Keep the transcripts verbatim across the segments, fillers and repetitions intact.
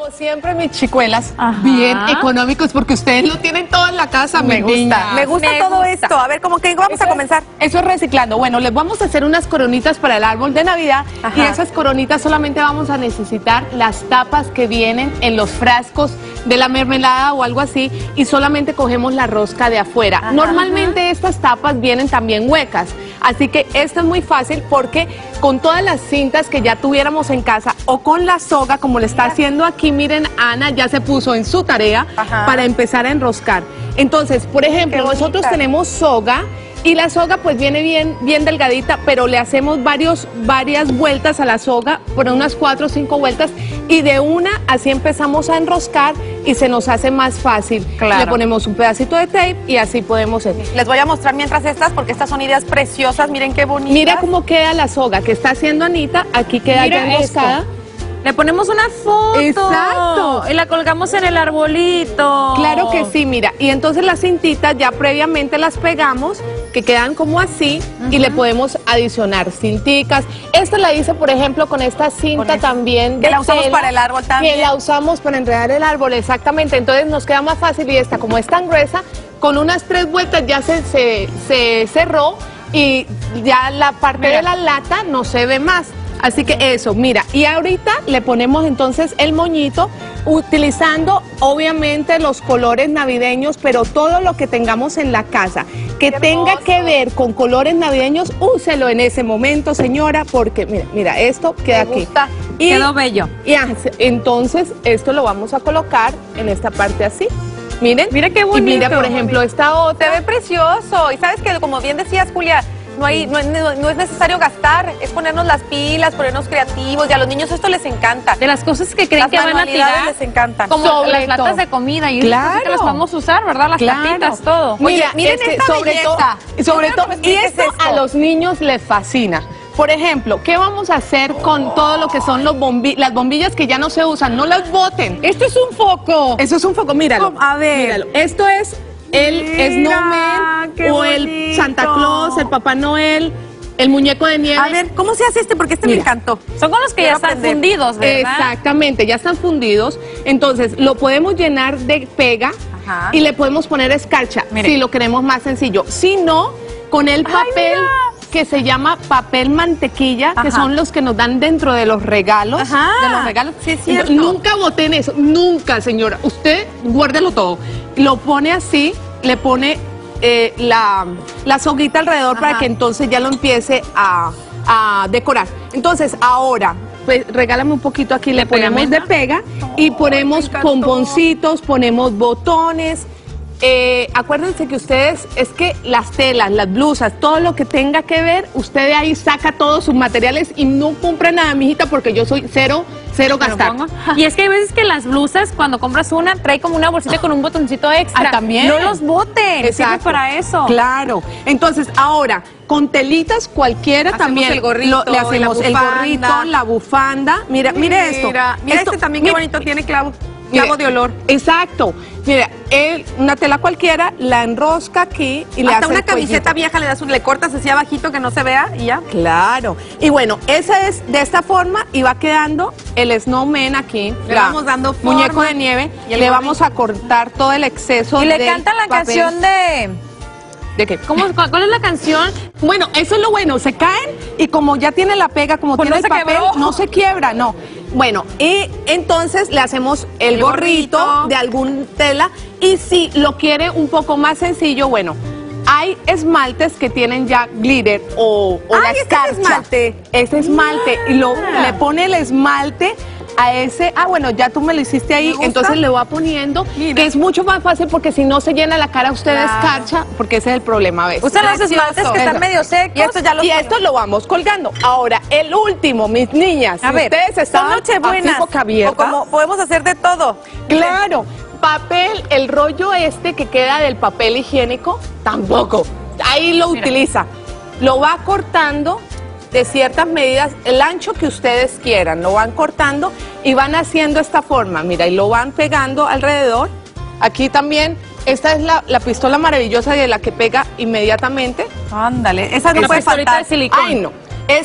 Como siempre, mis chicuelas, Ajá. bien económicos, porque ustedes lo tienen todo en la casa. Me gusta, niñas. me gusta Me todo gusta. esto. A ver, ¿cómo que vamos Eso a es- comenzar? Eso es reciclando. Bueno, les vamos a hacer unas coronitas para el árbol de Navidad. Ajá. Y esas coronitas solamente vamos a necesitar las tapas que vienen en los frascos de la mermelada o algo así, y solamente cogemos la rosca de afuera. Ajá. Normalmente estas tapas vienen también huecas, así que esto es muy fácil porque con todas las cintas que ya tuviéramos en casa o con la soga, como le está haciendo aquí, miren, Ana ya se puso en su tarea Ajá. para empezar a enroscar. Entonces, por ejemplo, Qué nosotros bonita. tenemos soga, y la soga pues viene bien, bien delgadita, pero le hacemos varios, varias vueltas a la soga, por unas cuatro o cinco vueltas, y de una así empezamos a enroscar y se nos hace más fácil. Claro. Le ponemos un pedacito de tape y así podemos hacer. Les voy a mostrar mientras estas, porque estas son ideas preciosas. Miren qué bonitas. Mira cómo queda la soga que está haciendo Anita, aquí queda Mira ya enroscada. esto. Le ponemos una foto. Exacto. Y la colgamos en el arbolito. Claro que sí, mira, y entonces las cintitas ya previamente las pegamos, que quedan como así, y le podemos adicionar cinticas. Esta la hice, por ejemplo, con esta cinta Con esta. también. Que de la usamos tela, para el árbol también. Que la usamos para enredar el árbol, exactamente. Entonces nos queda más fácil, y esta, como es tan gruesa, con unas tres vueltas ya se, se, se cerró, y ya la parte Mira. de la lata no se ve más. Así que eso, mira, y ahorita le ponemos entonces el moñito, utilizando obviamente los colores navideños, pero todo lo que tengamos en la casa que ¡Qué tenga hermoso! que ver con colores navideños, úselo en ese momento, señora, porque mira, mira, esto queda Me aquí. gusta. Y, Quedó bello. y ah, entonces esto lo vamos a colocar en esta parte así. Miren, Mira qué y mira, bonito. por ejemplo, esta Se otra. ve precioso. Y sabes que, como bien decías, Julia, no, hay, no, no- no es necesario gastar. Es ponernos las pilas, ponernos creativos. Y a los niños esto les encanta. De las cosas que creen Las que van a manualidades tirar. les encantan. Como Sobre las latas todo. de comida. Y Claro. esas cosas que las vamos a usar, ¿verdad? Las Claro. tapitas, todo. Mira, Oye, miren este, esta sobre belleza. todo, sobre Yo todo, creo que y me esto, expliques a esto. los niños les fascina. Por ejemplo, ¿qué vamos a hacer con todo lo que son los bombi las bombillas que ya no se usan? No las boten. Esto es un foco. Eso es un foco, míralo. A ver. Míralo. Esto es el Mira, snowman qué o el bonito. Santa Claus, el Papá Noel, el muñeco de nieve. A ver, ¿cómo se hace este? Porque este Mira. me encantó. Son con los que Quiero ya están aprender. fundidos, ¿verdad? Exactamente, ya están fundidos. Entonces, lo podemos llenar de pega Ajá. y le podemos poner escarcha, Mire. si lo queremos más sencillo. Si no, con el Ay, papel mira. que se llama papel mantequilla, que Ajá. son los que nos dan dentro de los regalos. Ajá. De los regalos. Sí, es cierto. Entonces, nunca boten eso, nunca, señora. Usted guárdelo todo. Lo pone así, le pone eh, la, la soguita alrededor para Ajá. que entonces ya lo empiece a, a decorar. Entonces, ahora, pues regálame un poquito aquí, le ponemos de pegamento? pega y ponemos encantó. pomponcitos, ponemos botones. Eh, acuérdense que ustedes, es que las telas, las blusas, todo lo que tenga que ver, usted de ahí saca todos sus materiales y no compra nada, mijita, porque yo soy cero, cero Pero gastar. pongo- Y es que hay veces que las blusas, cuando compras una, trae como una bolsita con un botoncito extra. Ah, también. No los boten. Sirve Exacto. para eso. Claro. Entonces, ahora, con telitas cualquiera Hacemos también el gorrito, lo- le hacemos la el bufanda. gorrito, la bufanda. Mira, mire esto. Mira, mira Esto- este también, mire, qué bonito, tiene clavo, mire, clavo de olor. Exacto. Mira, él, una tela cualquiera, la enrosca aquí y le Hasta hace una el camiseta cuellito. vieja le das un, le cortas así abajito que no se vea y ya. Claro. Y bueno, esa es de esta forma y va quedando el snowman aquí. Le la vamos dando forma. muñeco de nieve. Y el le gorrito. vamos a cortar todo el exceso Y le del cantan la papel. canción de... ¿De qué? ¿Cómo, cuál, cuál es la canción? Bueno, eso es lo bueno, se caen y como ya tiene la pega, como Pues tiene no el se papel, quebró. no se quiebra, no. Bueno, y entonces le hacemos el, El gorrito, gorrito. de algún tela y si lo quiere un poco más sencillo, bueno, hay esmaltes que tienen ya glitter o, o la Ay, este es escarcha. esmalte. Este esmalte y lo, Mira. le pone el esmalte a ese, ah bueno, ya tú me lo hiciste ahí, Me gusta. entonces le va poniendo, Mira. que es mucho más fácil porque si no se llena la cara usted de Claro. escarcha, porque ese es el problema, ¿ves? Usan los Precioso. esmaltes que están Eso. medio secos. Y esto ya lo Y esto lo vamos colgando. Ahora, el último, mis niñas. A si ver, ustedes son están nochebuenas. así boca abierta. O como podemos hacer de todo. Claro. Papel, el rollo este que queda del papel higiénico, tampoco. Ahí lo Mira. utiliza. Lo va cortando de ciertas medidas, el ancho que ustedes quieran, lo van cortando y van haciendo esta forma, mira, y lo van pegando alrededor. Aquí también, esta es la, la pistola maravillosa de la que pega inmediatamente. Ándale, esa no La puede pistolita faltar. de silicón. Ay, no. Esta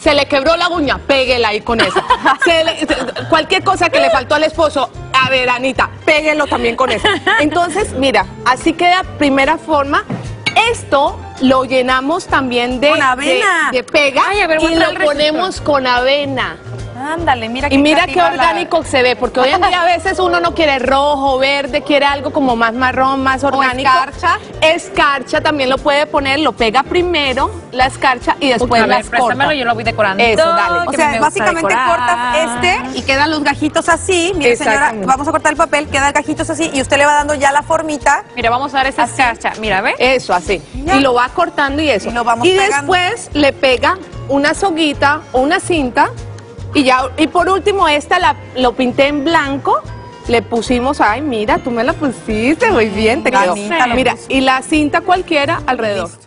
Se le quebró la uña, péguela ahí con esa. Se le- se- cualquier cosa que le faltó al esposo, a ver, Anita, péguelo también con esa. Entonces, mira, así queda primera forma. Esto lo llenamos también de, Con avena. de, de pega Ay, a ver, y muestra lo el resistol. ponemos con avena. Ándale, mira Y mira qué creativa la- orgánico se ve, porque hoy en día a veces uno no quiere rojo, verde, quiere algo como más marrón, más orgánico. escarcha. Escarcha también lo puede poner, lo pega primero, la escarcha, y después a ver, las corta. préstamelo, yo lo voy decorando. Eso, dale. O que sea, me gusta básicamente decorar. cortas este y quedan los gajitos así. Mire, señora, Exactamente. vamos a cortar el papel, quedan gajitos así y usted le va dando ya la formita. Mira, vamos a dar esa Así. escarcha. Mira, ¿ve? Eso, así. Ya. Y lo va cortando y eso. Y lo vamos Y pegando. después le pega una soguita o una cinta. Y ya, y por último, esta la, lo pinté en blanco. Le pusimos, ay, mira, tú me la pusiste muy bien, te quedó. Anita, lo Mira, puso. y la cinta cualquiera alrededor. Listo.